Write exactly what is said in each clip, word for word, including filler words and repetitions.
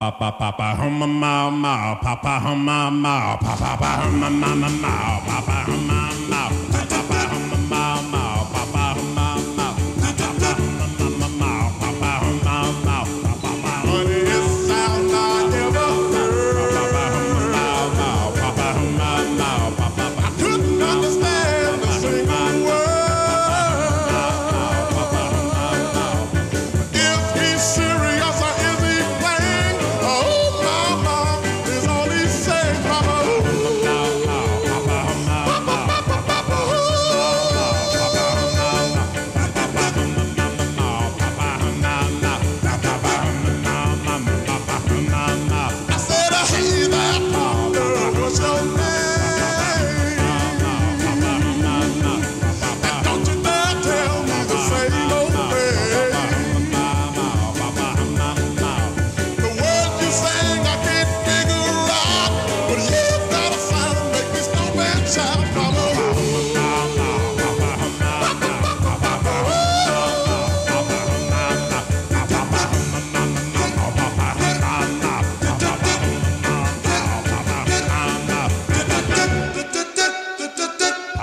Papa papa hum ma ma papa hum ma ma papa papa hum ma ma ma papa hum ma ma papa hum ma ma papa hum ma ma papa hum ma ma papa hum ma ma papa honey it sound like ever papa hum ma ma papa hum ma ma papa I couldn't understand the single word papa hum ma ma is he serious or is he playing?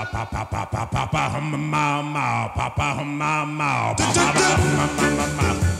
Papa hum ma ma, papa hum ma ma, papa hum ma ma ma.